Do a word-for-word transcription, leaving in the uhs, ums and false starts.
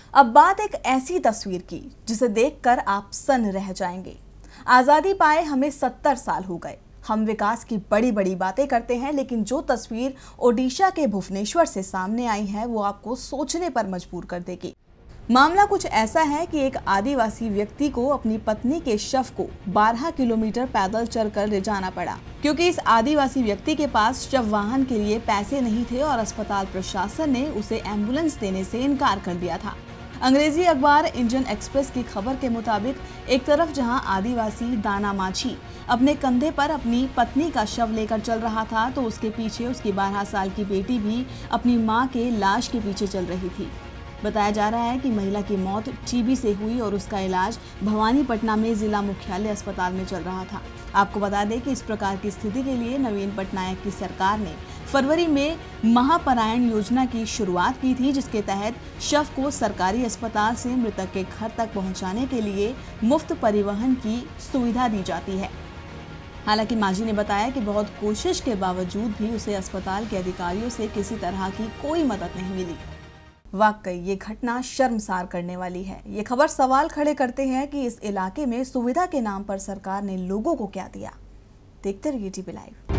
अब बात एक ऐसी तस्वीर की जिसे देखकर आप सन्न रह जाएंगे। आज़ादी पाए हमें सत्तर साल हो गए। हम विकास की बड़ी बड़ी बातें करते हैं, लेकिन जो तस्वीर ओडिशा के भुवनेश्वर से सामने आई है वो आपको सोचने पर मजबूर कर देगी। मामला कुछ ऐसा है कि एक आदिवासी व्यक्ति को अपनी पत्नी के शव को बारह किलोमीटर पैदल चलकर ले जाना पड़ा, क्योंकि इस आदिवासी व्यक्ति के पास शव वाहन के लिए पैसे नहीं थे और अस्पताल प्रशासन ने उसे एम्बुलेंस देने से इनकार कर दिया था। अंग्रेजी अखबार इंडियन एक्सप्रेस की खबर के मुताबिक एक तरफ जहां आदिवासी दाना माझी अपने कंधे पर अपनी पत्नी का शव लेकर चल रहा था, तो उसके पीछे उसकी बारह साल की बेटी भी अपनी मां के लाश के पीछे चल रही थी। बताया जा रहा है कि महिला की मौत टीबी से हुई और उसका इलाज भवानीपटना में जिला मुख्यालय अस्पताल में चल रहा था। आपको बता दें कि इस प्रकार की स्थिति के लिए नवीन पटनायक की सरकार ने फरवरी में महापरायण योजना की शुरुआत की थी, जिसके तहत शव को सरकारी अस्पताल से मृतक के घर तक पहुंचाने के लिए मुफ्त परिवहन की सुविधा दी जाती है। हालांकि माझी ने बताया कि बहुत कोशिश के बावजूद भी उसे अस्पताल के अधिकारियों से किसी तरह की कोई मदद नहीं मिली। वाकई ये घटना शर्मसार करने वाली है। ये खबर सवाल खड़े करते हैं कि इस इलाके में सुविधा के नाम पर सरकार ने लोगों को क्या दिया। देखते रहिए टीवी लाइव।